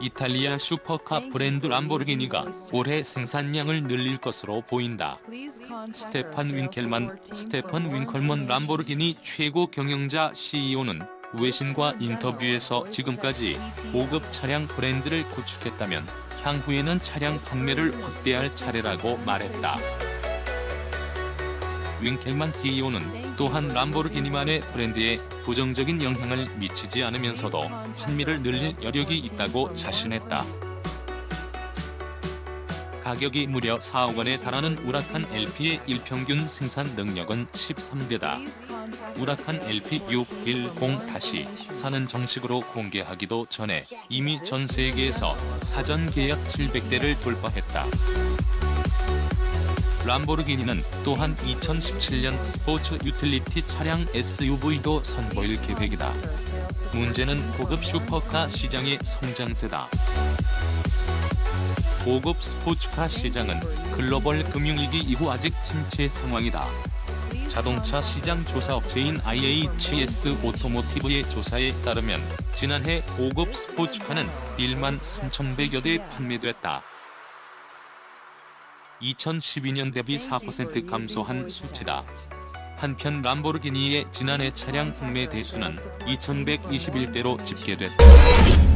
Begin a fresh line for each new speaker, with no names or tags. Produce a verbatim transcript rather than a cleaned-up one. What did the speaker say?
이탈리아 슈퍼카 브랜드 람보르기니가 올해 생산량을 늘릴 것으로 보인다. 스테판 윙켈만, 스테펀 윙컬먼 람보르기니 최고 경영자 씨이오는 외신과 인터뷰에서 지금까지 고급 차량 브랜드를 구축했다면 향후에는 차량 판매를 확대할 차례라고 말했다. 윙켈만 씨이오는 또한 람보르기니만의 브랜드에 부정적인 영향을 미치지 않으면서도 판매를 늘릴 여력이 있다고 자신했다. 가격이 무려 사억 원에 달하는 우라칸 엘피의 일평균 생산 능력은 십삼 대다. 우라칸 엘피 육백십사는 정식으로 공개하기도 전에 이미 전 세계에서 사전 계약 칠백 대를 돌파했다. 람보르기니는 또한 이천십칠 년 스포츠 유틸리티 차량 에스유브이도 선보일 계획이다. 문제는 고급 슈퍼카 시장의 성장세다. 고급 스포츠카 시장은 글로벌 금융위기 이후 아직 침체 상황이다. 자동차 시장 조사업체인 아이에이치에스 오토모티브의 조사에 따르면 지난해 고급 스포츠카는 만 삼천백여 대 판매됐다. 이천십이 년 대비 사 퍼센트 감소한 수치다. 한편 람보르기니의 지난해 차량 판매 대수는 이천백이십일 대로 집계됐다.